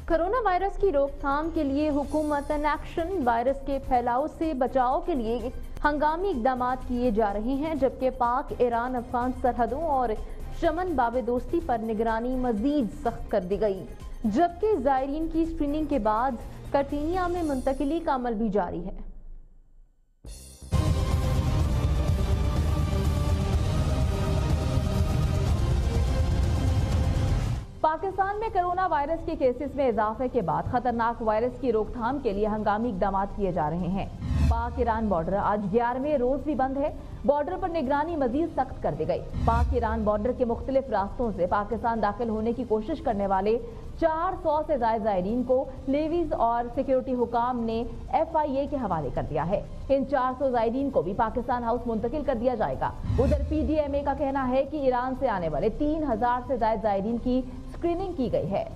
Corona virus की रोकथाम के लिए हुकूमत एक्शन। वायरस के फैलाव से बचाव के लिए हंगामी इकदाम किए जा रहे हैं, जबकि पाक ईरान अफगान सरहदों और चमन बाबे दोस्ती पर निगरानी मजीद सख्त कर दी गई, जबकि जायरीन की स्क्रीनिंग के बाद कटीनिया में मुंतकिली का अमल भी जारी है। पाकिस्तान में कोरोना वायरस के केसेस में इजाफे के बाद खतरनाक वायरस की रोकथाम के लिए हंगामी इकदाम किए जा रहे हैं। पाक ईरान बॉर्डर आज 11वें रोज भी बंद है। बॉर्डर पर निगरानी मजीद सख्त कर दी गई। पाक ईरान बॉर्डर के मुख्तलिफ रास्तों से पाकिस्तान दाखिल होने की कोशिश करने वाले 400 से ज्यादा जायरीन को नेवीज और सिक्योरिटी हुकाम ने FIA के हवाले कर दिया है। इन 400 जायरीन को भी पाकिस्तान हाउस मुंतकिल कर दिया जाएगा। उधर PDMA का कहना है कि ईरान से आने वाले 3000 से ज्यादा जायरीन की स्क्रीनिंग की गई है।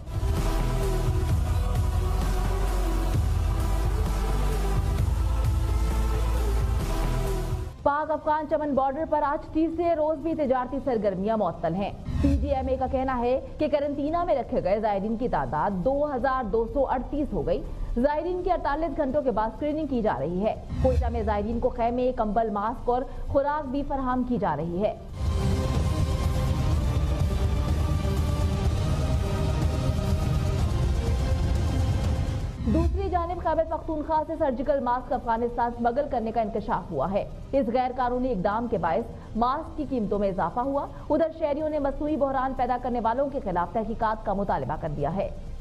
पाक अफगान चमन बॉर्डर पर आज तीसरे रोज भी तिजारती सरगर्मियां मुअत्तल हैं। PDMA का कहना है कि कैरेंटीना में रखे गए जायरीन की तादाद 2238 हो गई। जायरीन की 48 घंटों के बाद स्क्रीनिंग की जा रही है। कोयटा में जायरीन को खैमे, कंबल, मास्क और खुराक भी फराहम की जा रही है। दूसरी जानिब खैबर पख्तूनख्वा से सर्जिकल मास्क अफगानिस्तान स्मगल करने का इंकशाफ हुआ है। इस गैर कानूनी इकदाम के बायस मास्क की कीमतों में इजाफा हुआ। उधर शहरियों ने मसनूई बहरान पैदा करने वालों के खिलाफ तहकीकात का मुतालबा कर दिया है।